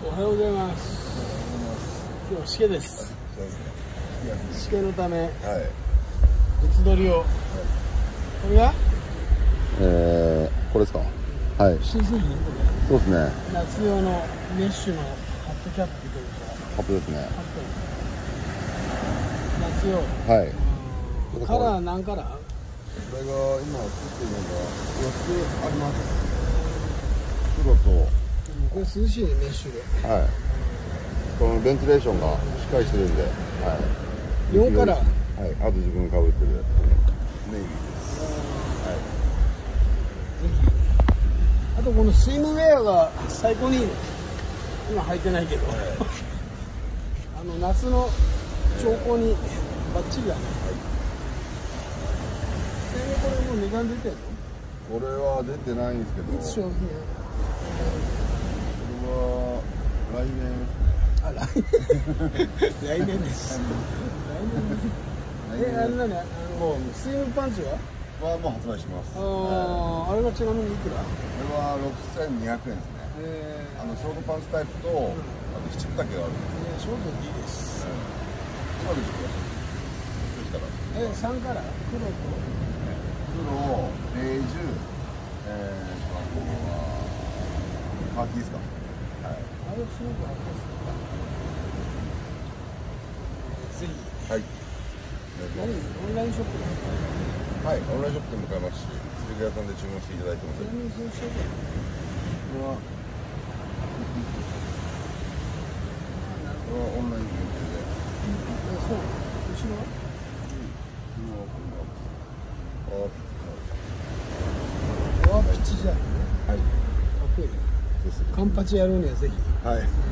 おはようございます。今日はしけです。しけのため、別撮りを。これがこれですか。はい。 新製品これ。 そうですね。 夏用のメッシュのハットキャップというか。 ハットですね。 ハット。夏用。 はい。 カラー何カラー？ これが今作ってるのが4つあります。黒と。 これ涼しいね、メッシュで。 はい。このベンチレーションがしっかりしてるんで。はい。 4カラー。 はい。あと自分かぶってるネイビーです。はい。 ぜひ。あとこのスイムウェアが最高にいいね。今履いてないけど。夏の兆候にバッチリだね。これもう値段出てるの？ これは出てないんですけど。 いつ商品や？ これは来年。 あ、来年です。来年。あれ何？もうスイムパンツはもう発売します。 あれがちなみにいくら？ これは6200円ですね。ショートパンツタイプと、あと七分丈がある。 ショートでいいです。 今で 3カラー？黒と黒、ベージュ、あとはカーキですか。はい。 あれすごくありますか？ぜひ。 はい。 オンラインショップで。 はい、オンラインショップでも買えますし、釣り具屋さんで注文していただいてます。これはオンライン限定で。 そう。後ろは？ピッチじゃんね。はい。かっこいいね。カンパチやろうにはぜひ。 はい。